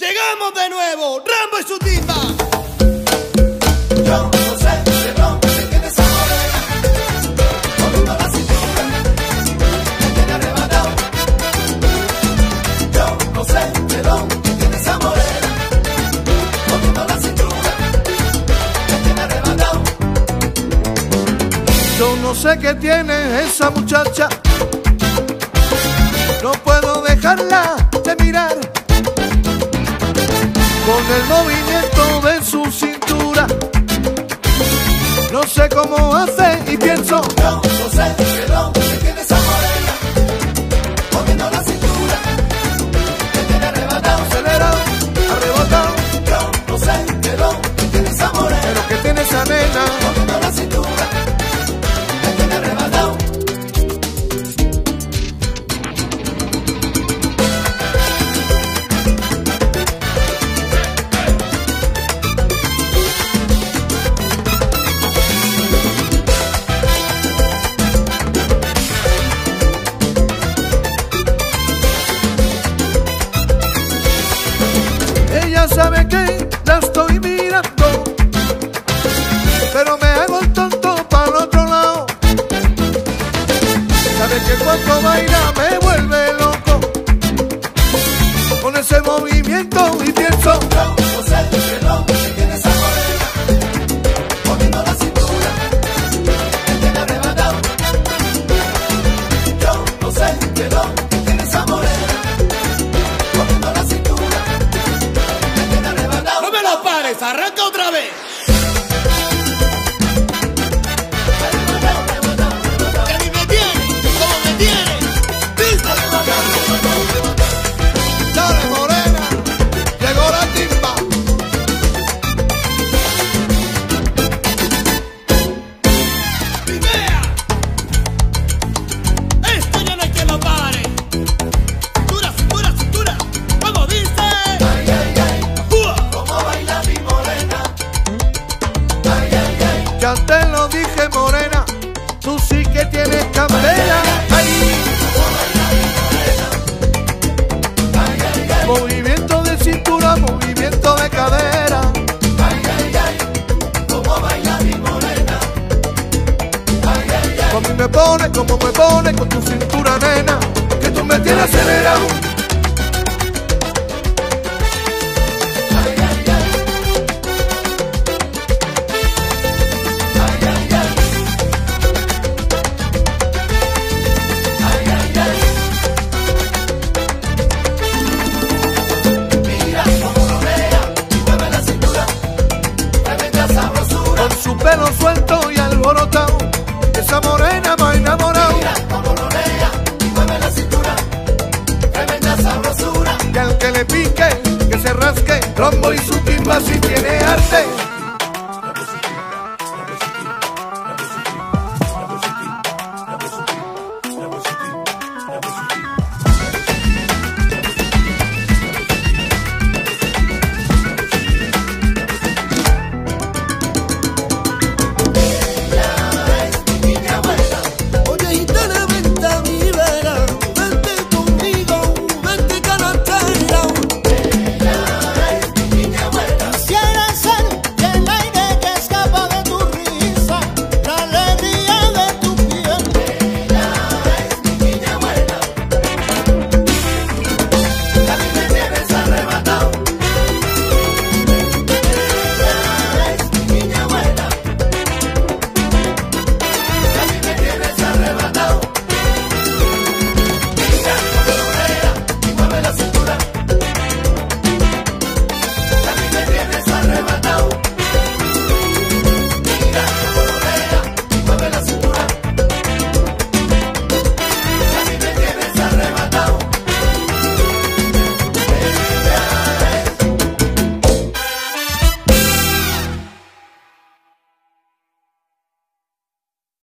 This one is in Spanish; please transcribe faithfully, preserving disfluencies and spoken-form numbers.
Llegamos de nuevo, Rambo y su timba. Yo no sé de dónde tiene esa morena, moviendo la cintura, me tiene arrebatado. Yo no sé de dónde tiene esa morena, moviendo la cintura, me tiene arrebatado. Yo no sé qué tiene esa muchacha, no puedo dejarla de mirar. Con el movimiento de su cintura, no sé cómo hace y pienso. Yo no sé de dónde tiene esa morena, moviendo la cintura, me tiene arrebatado. Acelerado, arrebatado. Yo no sé de dónde tiene esa morena, Pero que tiene esa nena, moviendo la cintura, me tiene arrebatado. ella sabe que la estoy mirando, pero me hago el tonto para el otro lado. Sabe que cuando baila me vuelve loco con ese movimiento y pienso. Yo no sé de dónde tiene esa morena, moviendo la cintura, me tiene arrebatado. Yo no sé de dónde tiene esa morena, moviendo la cintura, me tiene arrebatado. No me lo pares, arranca otra vez. Arrebatado, arrebatado, arrebatado. Que ni me tiene, como me tiene. ¿Viste? Arrebatado, arrebatado, arrebatado. Dale morena, llegó la timba. Vea, esto ya no hay quien lo pare. Cintura, cintura, cintura. ¿Cómo dice? Ay, ay, ay, ¡Ua! cómo baila mi morena. Ay, ay, ay, Ya te lo dije morena, tú sí que tienes candela. Ay, cómo baila mi morena. Ay, ay, ay, movimiento de cintura, movimiento de cadera. ay, ay, ay, cómo baila mi morena. Ay, ay, ay. Como me pone, como me pone con tu cintura nena, que tú me tienes acelerado. Ay, ay, ay. Ay, ay, ay. Ay, ay, ay. Mira cómo rodea y mueve la cintura, tremenda sabrosura. Con su pelo suelto y alborotado, esa morena me ha enamorado. Mira cómo rodea y mueve la cintura, tremenda sabrosura. Y al que le pique, que se rasque, Rambo y su timba si tiene arte.